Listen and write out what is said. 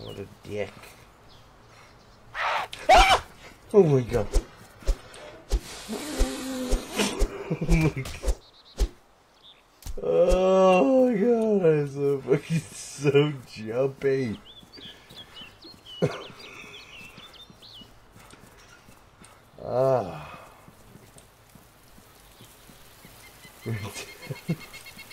What a dick. Ah! Oh my god. Oh my god. Oh my god, I'm so fucking so jumpy. Ah.